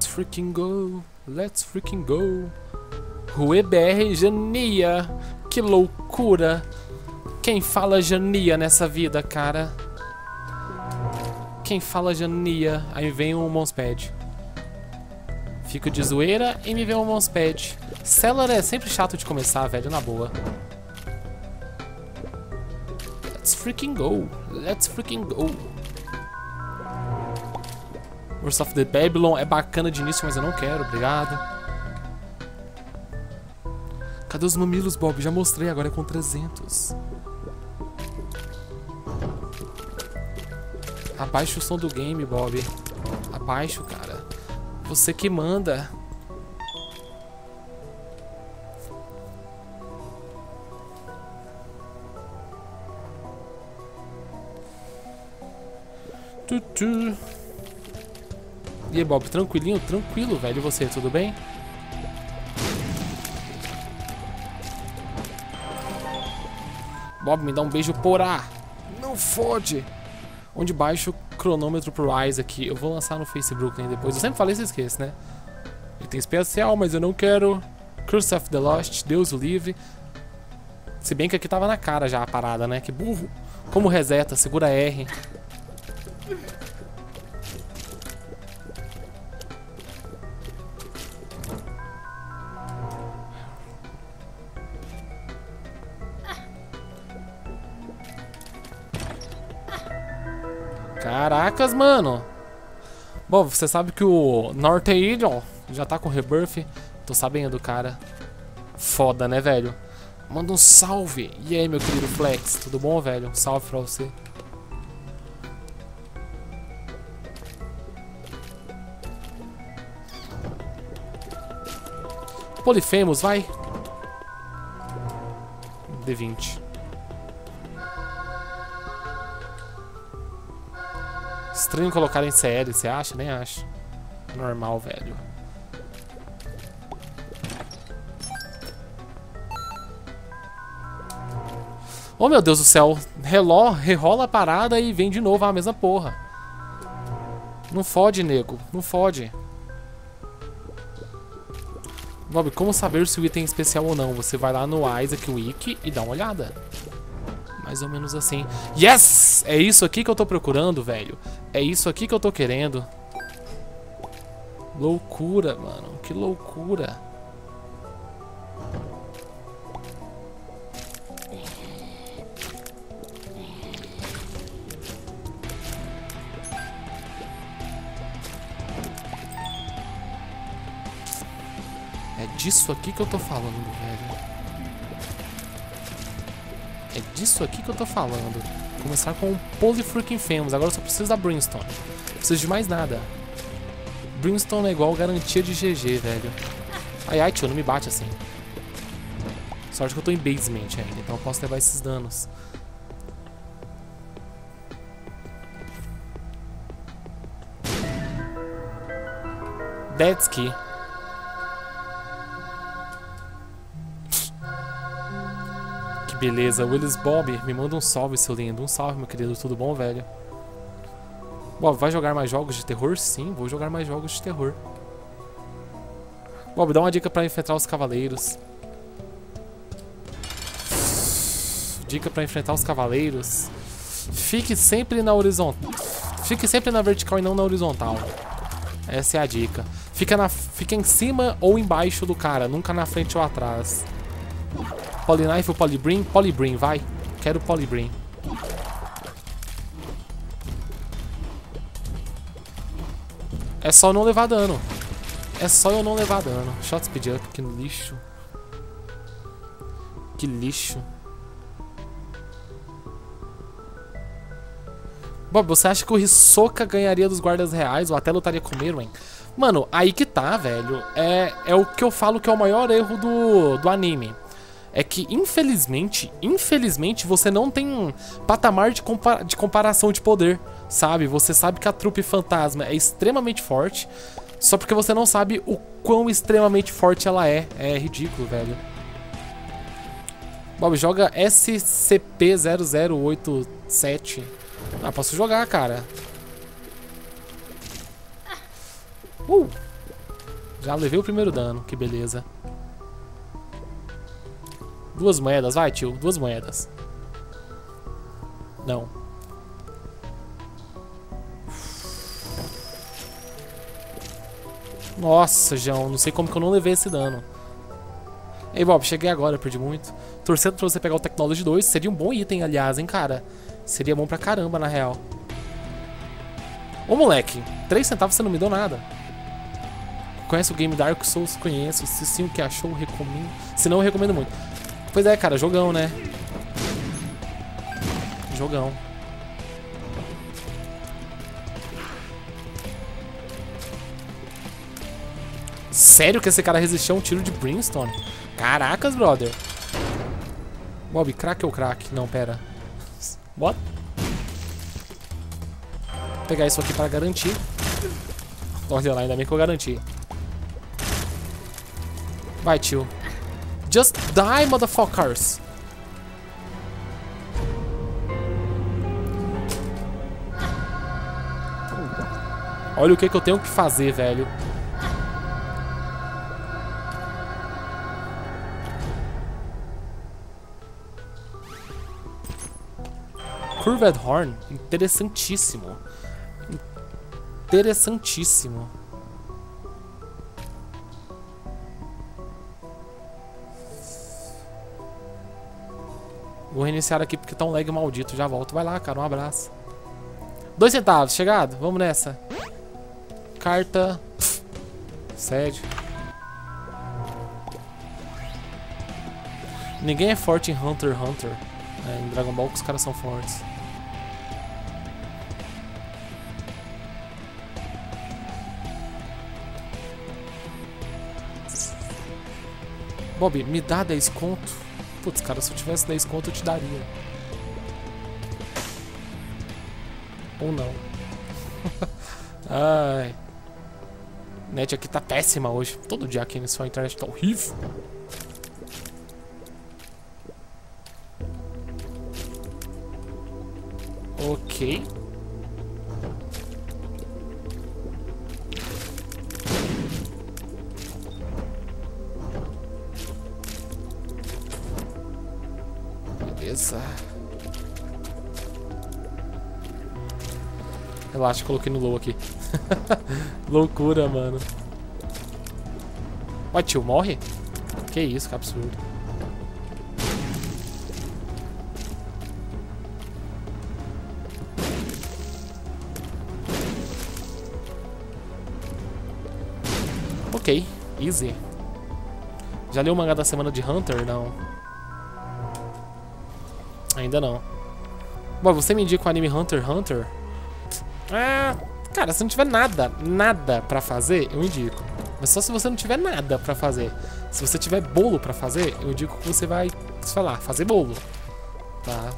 freaking go. Let's freaking go. Rue BR Jania. Que loucura. Quem fala Jania nessa vida, cara? Quem fala Jania? Aí vem um Monspad. Fico de zoeira e me vê um Monspad. Cellar é sempre chato de começar, velho, na boa. Let's freaking go. Let's freaking go. Curse of the Babylon é bacana de início, mas eu não quero, obrigado. Cadê os mamilos, Bob? Já mostrei, agora é com 300. Abaixa o som do game, Bob. Abaixa, cara. Você que manda. Tutu. E aí, Bob, tranquilinho? Tranquilo, velho. E você, tudo bem? Bob, me dá um beijo porá. Não fode. Onde baixa o cronômetro pro Isaac. Eu vou lançar no Facebook depois. Eu sempre falei, você esquece, né? Ele tem especial, mas eu não quero. Curse of the Lost, Deus o livre. Se bem que aqui tava na cara já a parada, né? Que burro. Como reseta? Segura R. Caracas, mano. Bom, você sabe que o Northeidon já tá com rebirth. Tô sabendo, cara. Foda, né, velho? Manda um salve. E aí, meu querido Flex? Tudo bom, velho? Um salve pra você. Polifemos, vai. D20. Estranho colocar em CL, você acha? Nem acho. Normal, velho. Oh, meu Deus do céu. Rerola a parada e vem de novo a mesma porra. Não fode, nego. Não fode. Bob, como saber se o item é especial ou não? Você vai lá no Isaac Wiki e dá uma olhada. Mais ou menos assim. Yes! É isso aqui que eu tô procurando, velho. É isso aqui que eu tô querendo. Loucura, mano. Que loucura. É disso aqui que eu tô falando, velho. É disso aqui que eu tô falando. Começar com Polyfreaking-Famous. Agora eu só preciso da Brimstone. Não preciso de mais nada. Brimstone é igual garantia de GG, velho. Ai, ai, tio, não me bate assim. Sorte que eu tô em basement ainda, então eu posso levar esses danos. Deadsky. Beleza, Willis Bob, me manda um salve, seu lindo. Um salve, meu querido, tudo bom, velho? Bob, vai jogar mais jogos de terror? Sim, vou jogar mais jogos de terror. Bob, dá uma dica pra enfrentar os cavaleiros. Dica pra enfrentar os cavaleiros. Fique sempre na horizontal. Fique sempre na vertical e não na horizontal. Essa é a dica. Fica em cima ou embaixo do cara, nunca na frente ou atrás. Polyknife ou Polybrim? Polybrim, vai. Quero Polybrim. É só não levar dano. É só eu não levar dano. Shot speed up, que lixo. Que lixo. Bob, você acha que o Hisoka ganharia dos guardas reais ou até lutaria com o Meruem? Mano, aí que tá, velho. É o que eu falo que é o maior erro do anime. É que, infelizmente, você não tem patamar de comparação de poder, sabe? Você sabe que a trupe fantasma é extremamente forte, só porque você não sabe o quão extremamente forte ela é. É ridículo, velho. Bob, joga SCP-0087. Ah, posso jogar, cara. Já levei o primeiro dano, que beleza. 2 moedas, vai tio, 2 moedas. Não. Nossa, João, não sei como que eu não levei esse dano. Ei, Bob, cheguei agora, perdi muito. Torcendo pra você pegar o Technology 2, seria um bom item, aliás, hein, cara. Seria bom pra caramba, na real. Ô, moleque, 3 centavos você não me deu nada. Conhece o game Dark Souls? Conheço. Se sim, o que achou, recomendo. Se não, eu recomendo muito. Pois é, cara, jogão, né? Jogão. Sério que esse cara resistiu a um tiro de Brimstone? Caracas, brother. Bob, crack ou crack? Não, pera. What? Vou pegar isso aqui para garantir. Olha lá, ainda bem que eu garanti. Vai, tio. Just die, motherfuckers. Olha o que eu tenho que fazer, velho. Curved Horn, interessantíssimo. Interessantíssimo. Vou reiniciar aqui porque tá um lag maldito. Já volto. Vai lá, cara. Um abraço. 2 centavos, chegado? Vamos nessa. Carta. Sede. Ninguém é forte em Hunter x Hunter. Em Dragon Ball que os caras são fortes. Bob, me dá 10 conto. Putz, cara, se eu tivesse 10 conto eu te daria. Ou não. Ai. Net aqui tá péssima hoje. Todo dia aqui nessa internet tá horrível. Ok. Beleza. Relaxa, coloquei no low aqui. Loucura, mano. Vai, tio, morre? Que isso, que absurdo. Ok, easy. Já leu o mangá da semana de Hunter? Não. Ainda não. Bom, você me indica o anime Hunter x Hunter? Cara, se não tiver nada pra fazer, eu indico. Mas só se você não tiver nada pra fazer. Se você tiver bolo pra fazer, eu indico que você vai, sei lá, fazer bolo. Tá?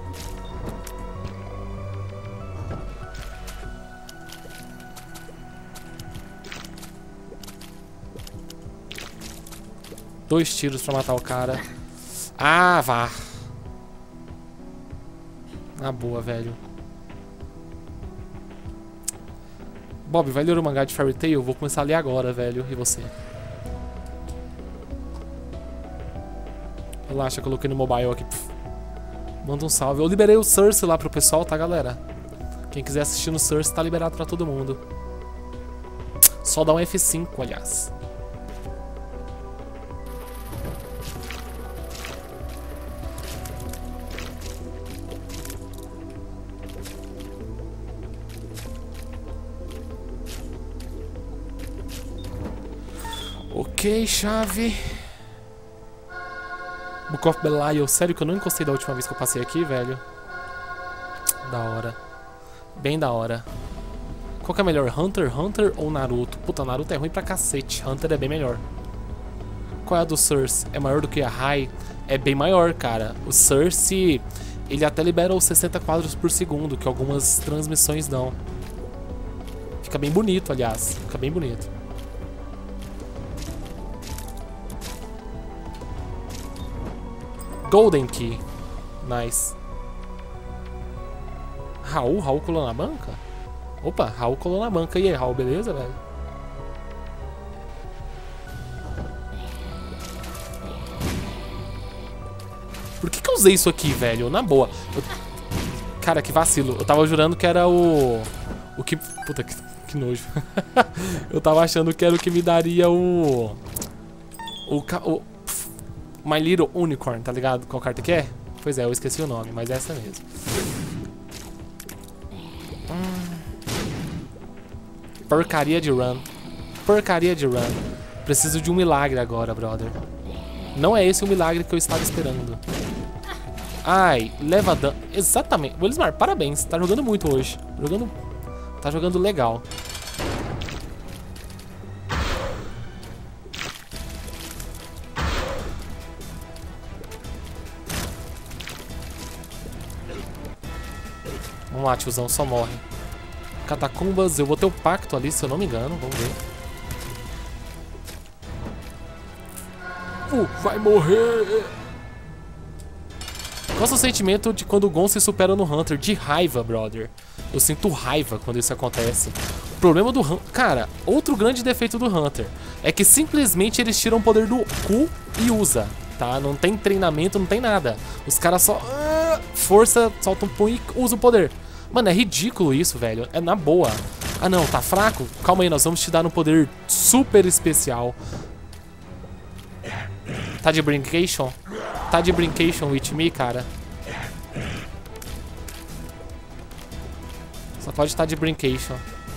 Dois tiros pra matar o cara. Ah, vá. Na boa, velho. Bob, vai ler o mangá de Fairy Tail? Eu vou começar a ler agora, velho. E você? Relaxa, coloquei no mobile aqui. Manda um salve. Eu liberei o Source lá pro pessoal, tá, galera? Quem quiser assistir no Source tá liberado pra todo mundo. Só dá um F5, aliás. Ok, chave. Book of Belial. Sério que eu não encostei da última vez que eu passei aqui, velho. Da hora. Bem da hora. Qual que é melhor, Hunter x Hunter ou Naruto? Puta, Naruto é ruim pra cacete. Hunter é bem melhor. Qual é a do Source? É maior do que a High? É bem maior, cara. O Source, ele até libera os 60 quadros por segundo, que algumas transmissões dão. Fica bem bonito, aliás. Fica bem bonito. Golden Key. Nice. Raul colou na banca? Opa, Raul colou na banca. E aí, Raul, beleza, velho? usei isso aqui, velho? Na boa. Cara, que vacilo. Eu tava jurando que era o que... Puta, que nojo. Eu tava achando que era o que me daria o My Little Unicorn, tá ligado? Qual carta que é? Pois é, eu esqueci o nome, mas é essa mesmo. Porcaria de run. Porcaria de run. Preciso de um milagre agora, brother. Não é esse o milagre que eu estava esperando. Ai, leva dano. Exatamente. Willismar, parabéns. Tá jogando muito hoje. Tá jogando legal. Vamos lá, tiozão, só morre. Catacumbas, eu vou ter o pacto ali, se eu não me engano. Vamos ver. Vai morrer! Qual é o seu sentimento de quando o Gon se supera no Hunter? De raiva, brother. Eu sinto raiva quando isso acontece. O problema do Hunter... Cara, outro grande defeito do Hunter é que simplesmente eles tiram o poder do cu e usa, tá? Não tem treinamento, não tem nada. Os caras só... força, soltam um pum e usam o poder. Mano, é ridículo isso, velho. É na boa. Ah, não, tá fraco? Calma aí, nós vamos te dar um poder super especial. Tá de brincation? Tá de brincation with me, cara? Só pode estar de brincation.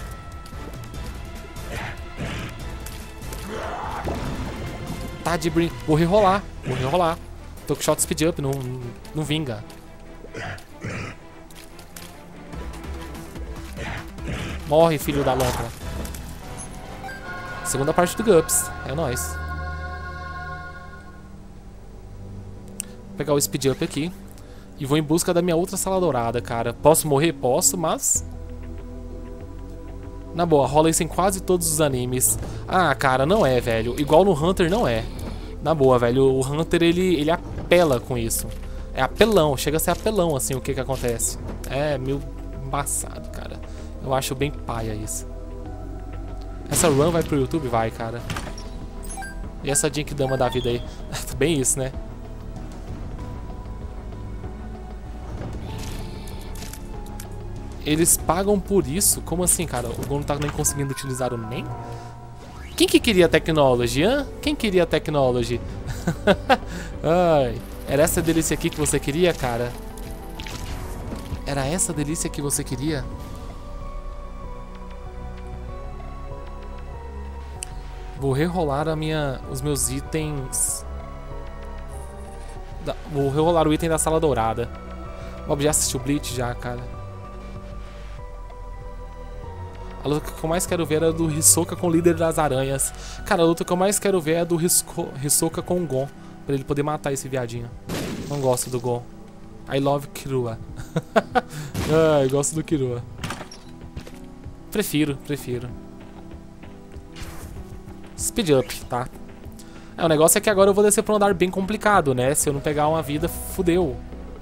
Tá de brin... Vou rerolar. Vou rerolar. Tô com shot speed up, não vinga. Morre, filho da lâmpada. Segunda parte do Gups. É nóis. Vou pegar o speed up aqui. E vou em busca da minha outra sala dourada, cara. Posso morrer? Posso, mas... Na boa, rola isso em quase todos os animes. Ah, cara, não é, velho. Igual no Hunter, não é. Na boa, velho. O Hunter, ele apela com isso. É apelão. Chega a ser apelão, assim, o que acontece. É meio embaçado, cara. Eu acho bem paia isso. Essa run vai pro YouTube? Vai, cara. E essa Jinkidama da vida aí? Bem isso, né? Eles pagam por isso? Como assim, cara? O Gon não tá nem conseguindo utilizar o NEM? Quem que queria Technology, hã? Quem queria Technology? Ai, era essa delícia aqui que você queria, cara? Era essa delícia que você queria? Vou rerolar os meus itens. Vou rerolar o item da sala dourada. Bob já assistiu Bleach já, cara. A luta que eu mais quero ver é a do Hisoka com o líder das aranhas. Cara, a luta que eu mais quero ver é a do Hisoka com o Gon. Pra ele poder matar esse viadinho. Não gosto do Gon. I love Killua. Ai, gosto do Killua. Prefiro. Speed up, tá? O negócio é que agora eu vou descer pra um andar bem complicado, né? Se eu não pegar uma vida, fudeu.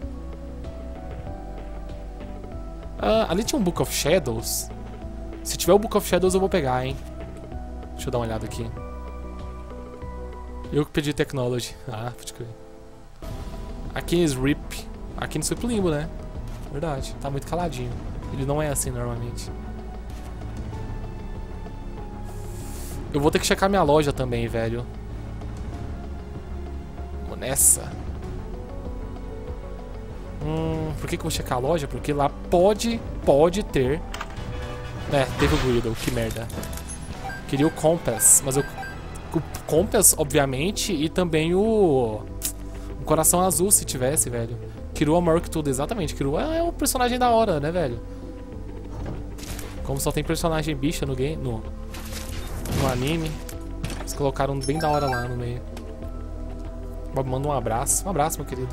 Ali tinha um Book of Shadows. Se tiver o Book of Shadows eu vou pegar, hein? Deixa eu dar uma olhada aqui. Eu que pedi Technology. Ah, pode crer. Aquiles Rip. Aquiles foi pro limbo, né? Verdade, tá muito caladinho. Ele não é assim normalmente. Eu vou ter que checar minha loja também, velho. Vou nessa. Por que eu vou checar a loja? Porque lá pode ter... É, teve o Guido, que merda. Queria o Compass, mas o Compass, obviamente, e também o Coração Azul, se tivesse, velho. Kirua maior que tudo, exatamente. Kirua é um personagem da hora, né, velho? Como só tem personagem bicha no game, no anime, eles colocaram bem da hora lá no meio. Bob, manda um abraço. Um abraço, meu querido.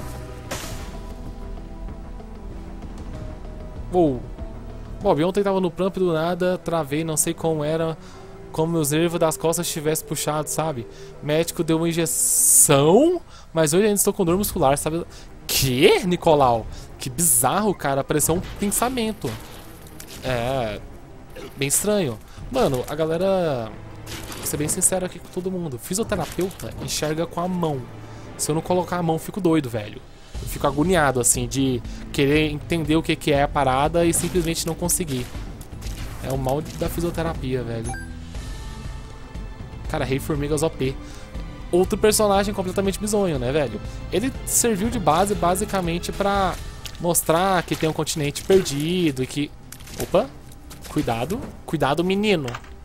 Uou. Bob, ontem tava no pramp do nada, travei, não sei como era, como meus nervos das costas tivessem puxado, sabe? Médico deu uma injeção, mas hoje ainda estou com dor muscular, sabe? Que, Nicolau? Que bizarro, cara, pareceu um pensamento. É, bem estranho. Mano, a galera, vou ser bem sincero aqui com todo mundo, fisioterapeuta enxerga com a mão. Se eu não colocar a mão, fico doido, velho. Fico agoniado, assim, de querer entender o que que é a parada e simplesmente não conseguir. É o mal da fisioterapia, velho. Cara, Rei Formigas OP. Outro personagem completamente bizonho, né, velho? Ele serviu de base, basicamente, pra mostrar que tem um continente perdido e que... Opa! Cuidado. Cuidado, menino.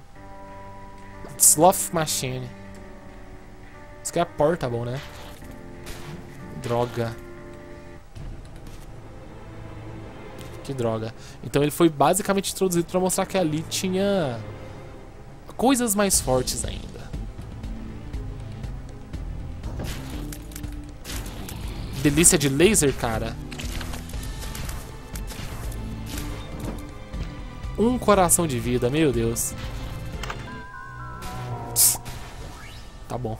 Sloth Machine. Isso aqui é portable, né? Droga. Que droga. Então ele foi basicamente introduzido pra mostrar que ali tinha coisas mais fortes ainda. Delícia de laser, cara. Um coração de vida, meu Deus. Tá bom.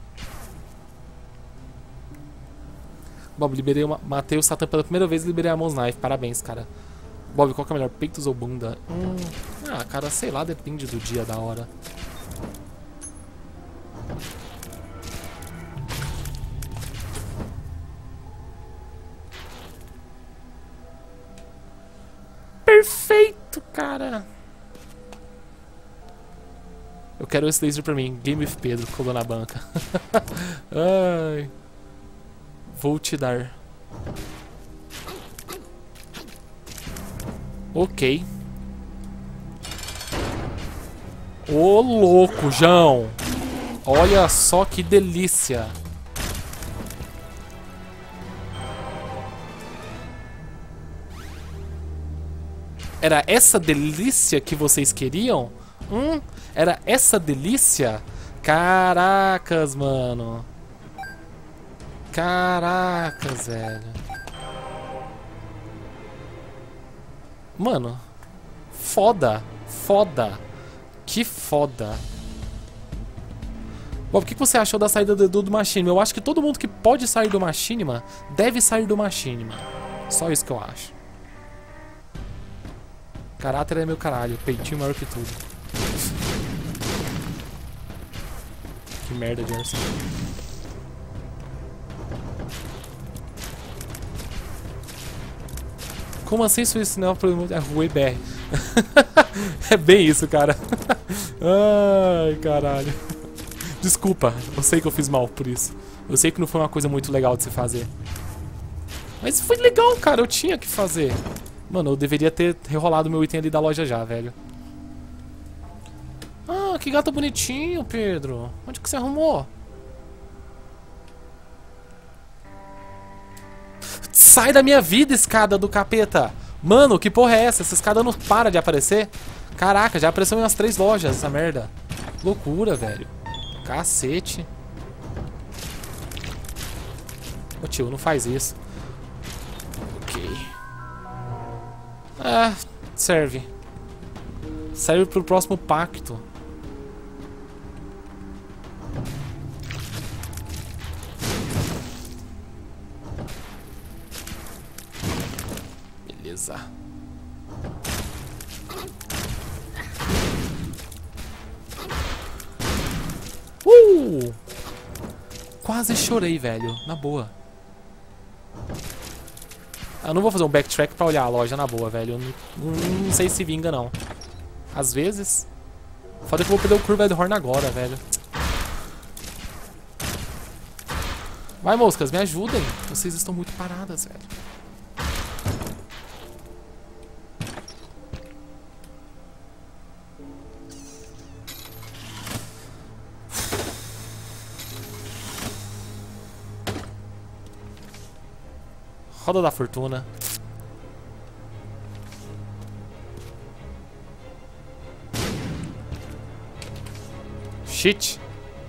Bob, liberei uma... Matei o Satan pela primeira vez e liberei a Mons Knife. Parabéns, cara. Bob, qual que é melhor? Peitos ou bunda? Ah, cara, sei lá, depende do dia, da hora. Perfeito, cara. Eu quero esse laser pra mim. Game with Pedro, colou na banca. Ai. Vou te dar. Ok. Ô, louco, João. Olha só que delícia. Era essa delícia que vocês queriam? Era essa delícia? Caracas, mano. Caracas, velho. Mano. Foda. Foda. Que foda. Bom, o que você achou da saída do Machinima? Eu acho que todo mundo que pode sair do Machinima deve sair do Machinima. Só isso que eu acho. Caráter é meu caralho. Peitinho maior que tudo. Que merda de Anderson. Como assim isso não é um problema? É Rui BR. É bem isso, cara. Ai, caralho. Desculpa, eu sei que eu fiz mal por isso. Eu sei que não foi uma coisa muito legal de se fazer. Mas foi legal, cara. Eu tinha que fazer. Mano, eu deveria ter rerolado meu item ali da loja já, velho. Ah, que gato bonitinho, Pedro. Onde que você arrumou? Sai da minha vida, escada do capeta. Mano, que porra é essa? Essa escada não para de aparecer. Caraca, já apareceu em umas 3 lojas essa merda. Loucura, velho. Cacete. Ô tio, não faz isso. Ok. Ah, serve. Serve pro próximo pacto. Beleza. Quase chorei, velho. Na boa. Eu não vou fazer um backtrack pra olhar a loja na boa, velho. Não sei se vinga, não. Às vezes. Foda que eu vou perder o Curved Horn agora, velho. Vai, moscas, me ajudem. Vocês estão muito paradas, velho. Roda da Fortuna. Shit.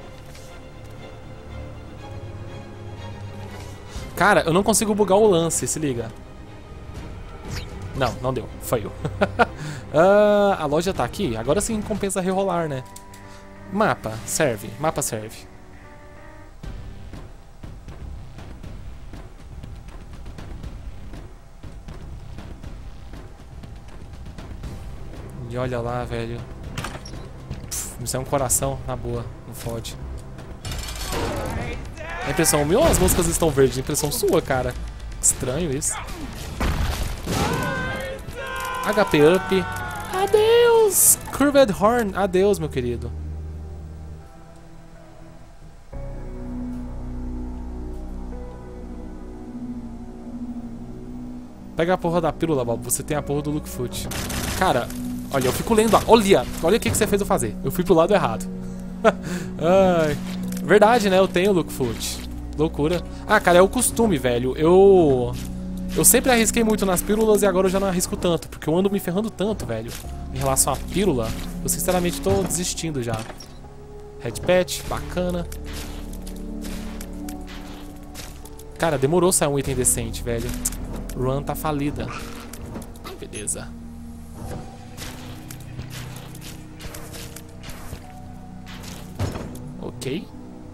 Cara, eu não consigo bugar o lance, se liga. Não, não deu. Foi eu. A loja tá aqui. Agora sim compensa rerolar, né? Mapa. Serve. Mapa serve. E olha lá, velho. Isso é um coração, na boa. Não fode. A impressão minha ou as músicas estão verdes? A impressão sua, cara. Estranho isso. HP up. Adeus! Curved Horn. Adeus, meu querido. Pega a porra da pílula, Bob. Você tem a porra do Lukefoot. Cara, olha, eu fico lendo. Olha o que você fez eu fazer. Eu fui pro lado errado. Ai. Verdade, né? Eu tenho o Lukefoot. Loucura. Ah, cara, é o costume, velho. Eu sempre arrisquei muito nas pílulas e agora eu já não arrisco tanto. Porque eu ando me ferrando tanto, velho. Em relação à pílula. Eu sinceramente tô desistindo já. Red Patch, bacana. Cara, demorou sair um item decente, velho. Run tá falida. Beleza. Ok.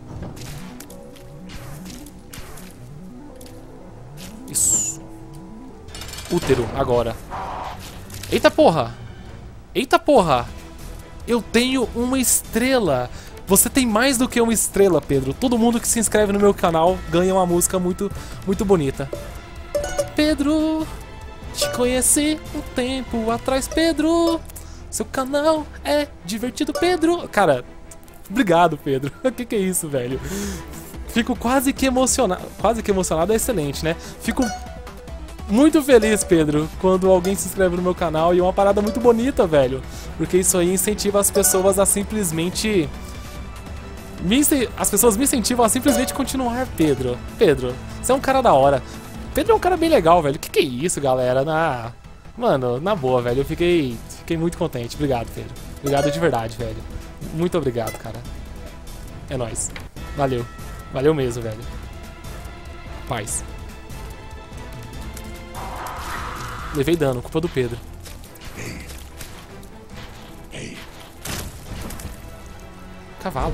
Isso. Útero, agora. Eita porra! Eita porra! Eu tenho uma estrela! Você tem mais do que uma estrela, Pedro. Todo mundo que se inscreve no meu canal ganha uma música muito, muito bonita. Pedro, te conheci um tempo atrás, Pedro. Seu canal é divertido, Pedro. Cara, obrigado, Pedro. O que é isso, velho? Fico quase que emocionado. Quase que emocionado é excelente, né? Fico muito feliz, Pedro, quando alguém se inscreve no meu canal. E é uma parada muito bonita, velho. Porque isso aí incentiva as pessoas a simplesmente... As pessoas me incentivam a simplesmente continuar, Pedro. Pedro, você é um cara da hora. Pedro é um cara bem legal, velho. Que é isso, galera? Mano, na boa, velho. Eu fiquei muito contente. Obrigado, Pedro. Obrigado de verdade, velho. Muito obrigado, cara. É nóis. Valeu. Valeu mesmo, velho. Paz. Levei dano, culpa do Pedro. Cavalo.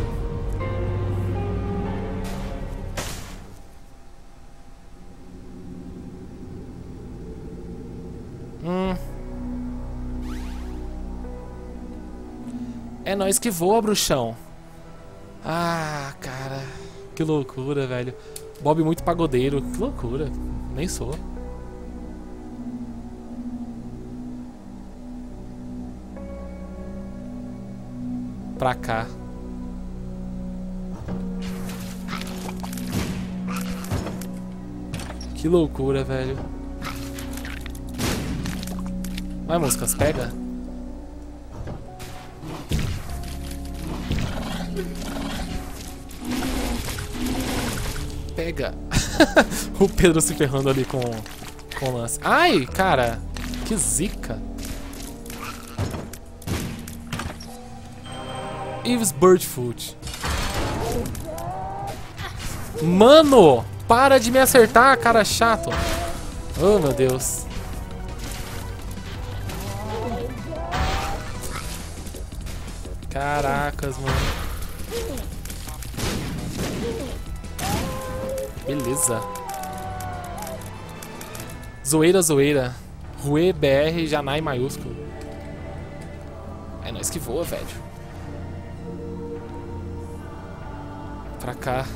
É nóis que voa, bruxão. Ah, cara. Que loucura, velho. Bob muito pagodeiro. Que loucura. Nem sou. Pra cá. Que loucura, velho. Vai, moscas, pega. Pega. O Pedro se ferrando ali com o lance. Ai, cara. Que zica. Eve's Birdfoot. Mano, para de me acertar, cara chato. Oh, meu Deus. Caracas, mano. Beleza. Zoeira, zoeira. Rue BR Janai maiúsculo. É nóis que voa, velho. Pra cá.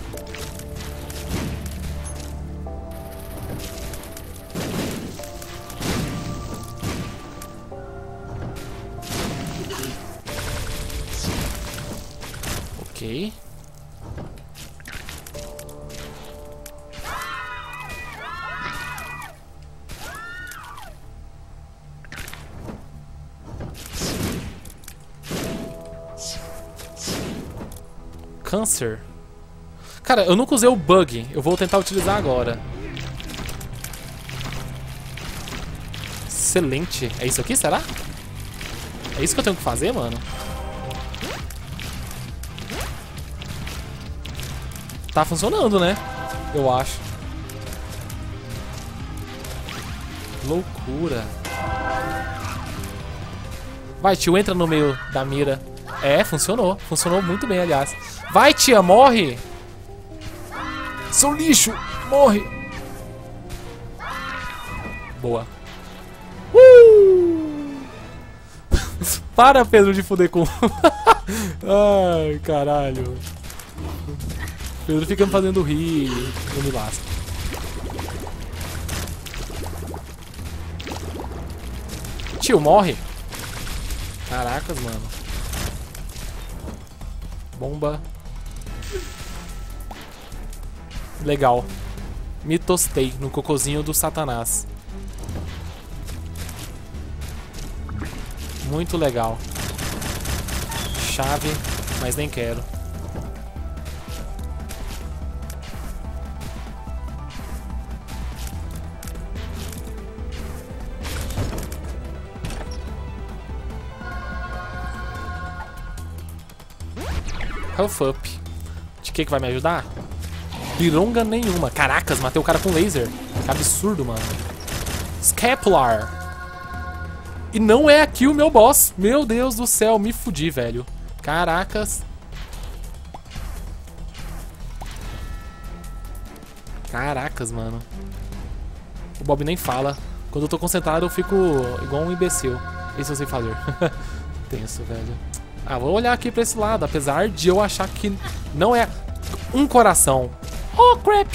Ok. Câncer. Cara, eu nunca usei o bug. Eu vou tentar utilizar agora. Excelente. É isso aqui, será? É isso que eu tenho que fazer, mano? Tá funcionando, né? Eu acho. Loucura. Vai, tio, entra no meio da mira. É, funcionou. Funcionou muito bem, aliás. Vai, tia, morre! Seu lixo! Morre! Boa. Para, Pedro, de fuder com... Ai, caralho. Pedro fica me fazendo rir. Eu me lasco. Tio, morre. Caracas, mano. Bomba. Legal. Me tostei no cocôzinho do Satanás. Muito legal. Chave, mas nem quero. Health up. De que vai me ajudar? Bironga nenhuma. Caracas, matei o cara com laser. Que absurdo, mano. Scapular. E não é aqui o meu boss. Meu Deus do céu, me fudi, velho. Caracas. Caracas, mano. O Bob nem fala. Quando eu tô concentrado, eu fico igual um imbecil. Isso eu sei fazer. Tenso, velho. Ah, vou olhar aqui pra esse lado. Apesar de eu achar que não é um coração. Oh, crap!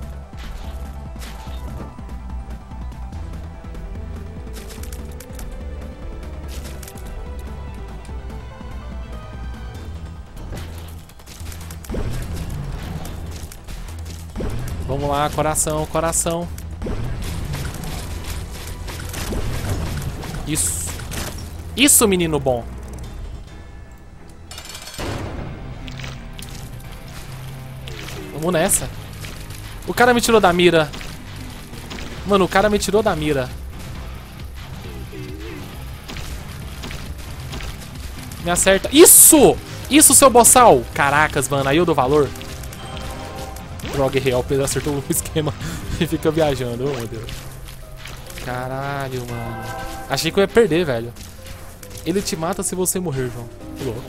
Vamos lá, coração, coração. Isso. Isso, menino bom. Vamos nessa. O cara me tirou da mira. Mano, o cara me tirou da mira. Me acerta. Isso! Isso, seu boçal! Caracas, mano. Aí eu dou valor. Droga, real. O Pedro acertou o esquema e fica viajando. Oh, meu Deus. Caralho, mano. Achei que eu ia perder, velho. Ele te mata se você morrer, João. Que louco.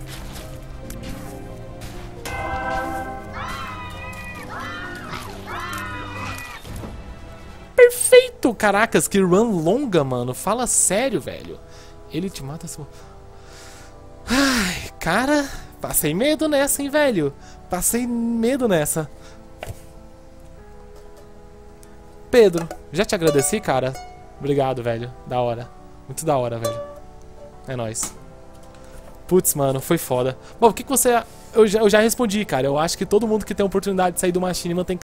Perfeito! Caracas, que run longa, mano. Fala sério, velho. Ele te mata se... Ai, cara... Passei medo nessa, hein, velho. Passei medo nessa. Pedro, já te agradeci, cara. Obrigado, velho. Da hora. Muito da hora, velho. É nóis. Putz, mano, foi foda. Bom, o que você... Eu já respondi, cara. Eu acho que todo mundo que tem a oportunidade de sair do Machinima tem que...